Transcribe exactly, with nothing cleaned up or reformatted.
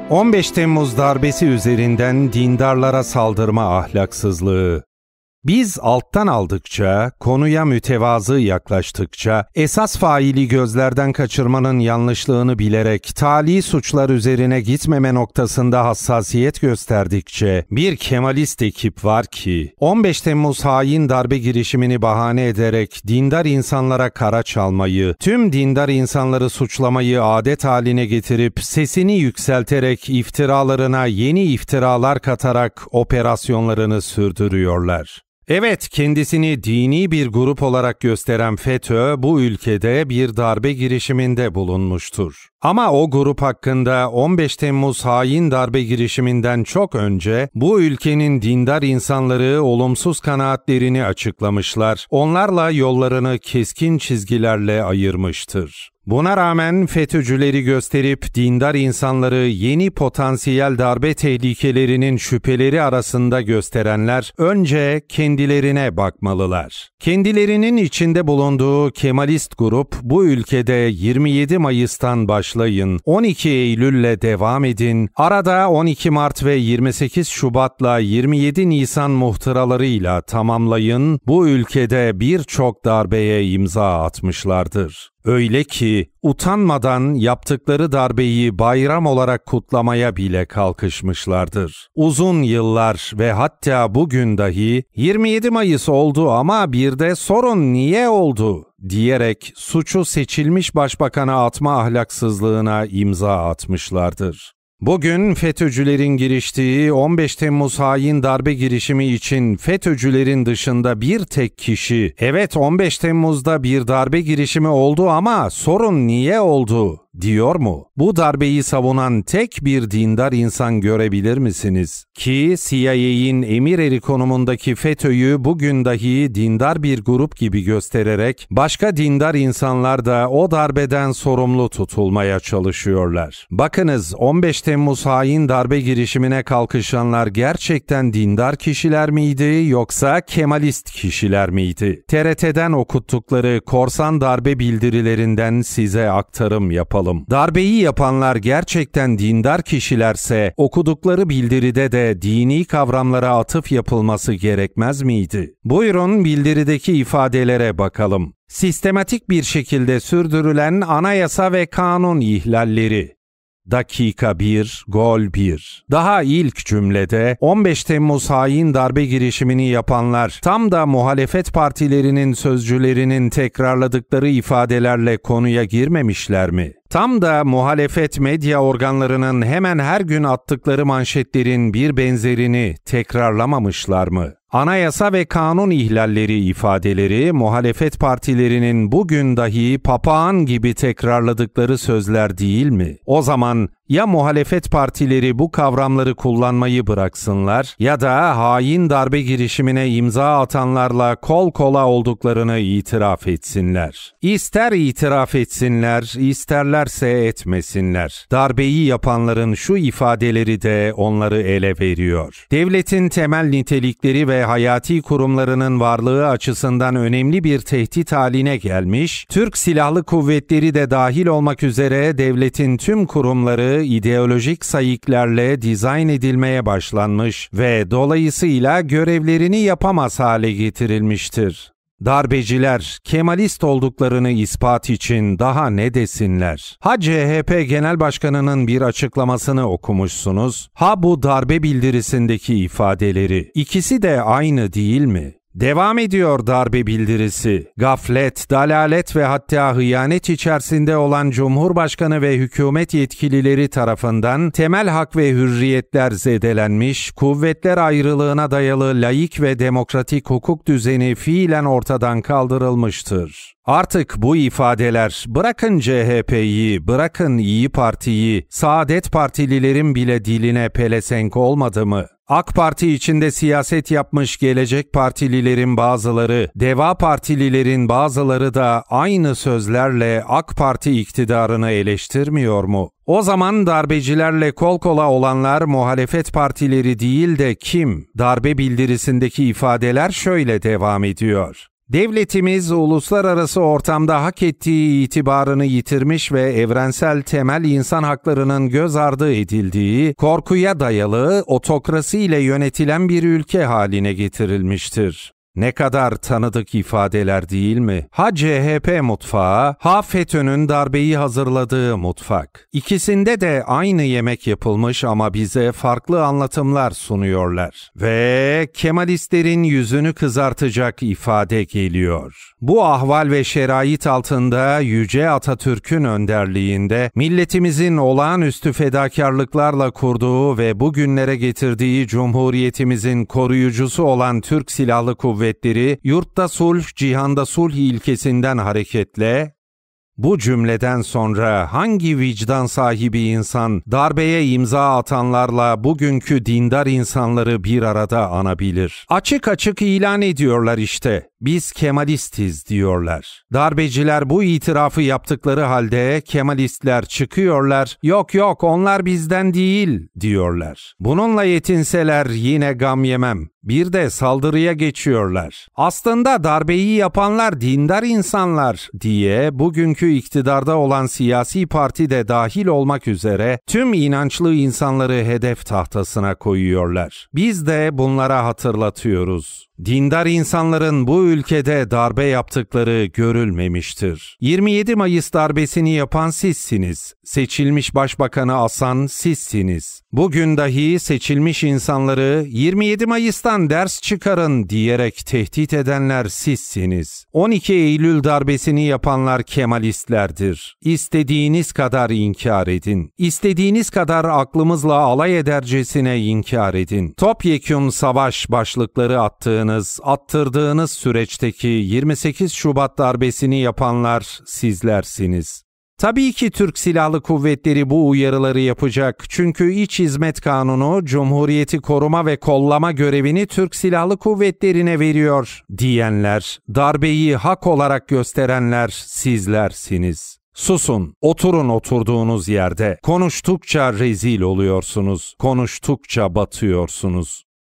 on beş Temmuz darbesi üzerinden dindarlara saldırma ahlaksızlığı. Biz alttan aldıkça, konuya mütevazı yaklaştıkça, esas faili gözlerden kaçırmanın yanlışlığını bilerek tali suçlar üzerine gitmeme noktasında hassasiyet gösterdikçe, bir Kemalist ekip var ki, on beş Temmuz hain darbe girişimini bahane ederek dindar insanlara kara çalmayı, tüm dindar insanları suçlamayı adet haline getirip, sesini yükselterek iftiralarına yeni iftiralar katarak operasyonlarını sürdürüyorlar. Evet, kendisini dini bir grup olarak gösteren FETÖ, bu ülkede bir darbe girişiminde bulunmuştur. Ama o grup hakkında on beş Temmuz hain darbe girişiminden çok önce bu ülkenin dindar insanları olumsuz kanaatlerini açıklamışlar, onlarla yollarını keskin çizgilerle ayırmıştır. Buna rağmen FETÖ'cüleri gösterip dindar insanları yeni potansiyel darbe tehlikelerinin şüpheleri arasında gösterenler önce kendilerine bakmalılar. Kendilerinin içinde bulunduğu Kemalist grup bu ülkede yirmi yedi Mayıs'tan başlayın, on iki Eylül'le devam edin, arada on iki Mart ve yirmi sekiz Şubat'la yirmi yedi Nisan muhtıralarıyla tamamlayın, bu ülkede birçok darbeye imza atmışlardır. Öyle ki utanmadan yaptıkları darbeyi bayram olarak kutlamaya bile kalkışmışlardır. Uzun yıllar ve hatta bugün dahi yirmi yedi Mayıs oldu ama bir de sorun niye oldu diyerek suçu seçilmiş başbakana atma ahlaksızlığına imza atmışlardır. Bugün FETÖ'cülerin giriştiği on beş Temmuz hain darbe girişimi için FETÖ'cülerin dışında bir tek kişi, evet on beş Temmuz'da bir darbe girişimi oldu ama sorun niye oldu diyor mu? Bu darbeyi savunan tek bir dindar insan görebilir misiniz? Ki C I A'nin emir eri konumundaki FETÖ'yü bugün dahi dindar bir grup gibi göstererek başka dindar insanlar da o darbeden sorumlu tutulmaya çalışıyorlar. Bakınız, on beş Temmuz hain darbe girişimine kalkışanlar gerçekten dindar kişiler miydi yoksa Kemalist kişiler miydi? T R T'den okuttukları korsan darbe bildirilerinden size aktarım yapalım. Darbeyi yapanlar gerçekten dindar kişilerse okudukları bildiride de dini kavramlara atıf yapılması gerekmez miydi? Buyurun bildirideki ifadelere bakalım. Sistematik bir şekilde sürdürülen anayasa ve kanun ihlalleri. Dakika bir, gol bir. Daha ilk cümlede on beş Temmuz hain darbe girişimini yapanlar tam da muhalefet partilerinin sözcülerinin tekrarladıkları ifadelerle konuya girmemişler mi? Tam da muhalefet medya organlarının hemen her gün attıkları manşetlerin bir benzerini tekrarlamamışlar mı? Anayasa ve kanun ihlalleri ifadeleri muhalefet partilerinin bugün dahi papağan gibi tekrarladıkları sözler değil mi? O zaman ya muhalefet partileri bu kavramları kullanmayı bıraksınlar ya da hain darbe girişimine imza atanlarla kol kola olduklarını itiraf etsinler. İster itiraf etsinler, isterlerse etmesinler. Darbeyi yapanların şu ifadeleri de onları ele veriyor. Devletin temel nitelikleri ve hayati kurumlarının varlığı açısından önemli bir tehdit haline gelmiş, Türk Silahlı Kuvvetleri de dahil olmak üzere devletin tüm kurumları ideolojik sayıklarla dizayn edilmeye başlanmış ve dolayısıyla görevlerini yapamaz hale getirilmiştir. Darbeciler Kemalist olduklarını ispat için daha ne desinler? Ha C H P Genel Başkanı'nın bir açıklamasını okumuşsunuz, ha bu darbe bildirisindeki ifadeleri. İkisi de aynı değil mi? Devam ediyor darbe bildirisi. Gaflet, dalalet ve hatta hıyanet içerisinde olan Cumhurbaşkanı ve hükümet yetkilileri tarafından temel hak ve hürriyetler zedelenmiş, kuvvetler ayrılığına dayalı laik ve demokratik hukuk düzeni fiilen ortadan kaldırılmıştır. Artık bu ifadeler bırakın C H P'yi, bırakın İyi Parti'yi, Saadet Partililerin bile diline pelesenk olmadı mı? AK Parti içinde siyaset yapmış Gelecek Partililerin bazıları, Deva Partililerin bazıları da aynı sözlerle AK Parti iktidarını eleştirmiyor mu? O zaman darbecilerle kol kola olanlar muhalefet partileri değil de kim? Darbe bildirisindeki ifadeler şöyle devam ediyor. Devletimiz uluslararası ortamda hak ettiği itibarını yitirmiş ve evrensel temel insan haklarının göz ardı edildiği, korkuya dayalı, otokrasiyle yönetilen bir ülke haline getirilmiştir. Ne kadar tanıdık ifadeler değil mi? Ha C H P mutfağı, ha FETÖ'nün darbeyi hazırladığı mutfak. İkisinde de aynı yemek yapılmış ama bize farklı anlatımlar sunuyorlar. Ve Kemalistlerin yüzünü kızartacak ifade geliyor. Bu ahval ve şerait altında Yüce Atatürk'ün önderliğinde milletimizin olağanüstü fedakarlıklarla kurduğu ve bugünlere getirdiği Cumhuriyetimizin koruyucusu olan Türk Silahlı Kuvvetleri, yurtta sulh, cihanda sulh ilkesinden hareketle, bu cümleden sonra hangi vicdan sahibi insan darbeye imza atanlarla bugünkü dindar insanları bir arada anabilir? Açık açık ilan ediyorlar işte. Biz Kemalistiz diyorlar. Darbeciler bu itirafı yaptıkları halde Kemalistler çıkıyorlar. Yok yok onlar bizden değil diyorlar. Bununla yetinseler yine gam yemem. Bir de saldırıya geçiyorlar. Aslında darbeyi yapanlar dindar insanlar diye bugünkü iktidarda olan siyasi parti de dahil olmak üzere tüm inançlı insanları hedef tahtasına koyuyorlar. Biz de bunlara hatırlatıyoruz. Dindar insanların bu ülkede darbe yaptıkları görülmemiştir. yirmi yedi Mayıs darbesini yapan sizsiniz. Seçilmiş başbakanı asan sizsiniz. Bugün dahi seçilmiş insanları yirmi yedi Mayıs'tan ders çıkarın diyerek tehdit edenler sizsiniz. on iki Eylül darbesini yapanlar Kemalistlerdir. İstediğiniz kadar inkar edin. İstediğiniz kadar aklımızla alay edercesine inkar edin. Topyekün savaş başlıkları attığınız, attırdığınız süreçteki yirmi sekiz Şubat darbesini yapanlar sizlersiniz. Tabii ki Türk Silahlı Kuvvetleri bu uyarıları yapacak çünkü İç Hizmet Kanunu Cumhuriyeti koruma ve kollama görevini Türk Silahlı Kuvvetleri'ne veriyor diyenler, darbeyi hak olarak gösterenler sizlersiniz. Susun, oturun oturduğunuz yerde. Konuştukça rezil oluyorsunuz, konuştukça batıyorsunuz.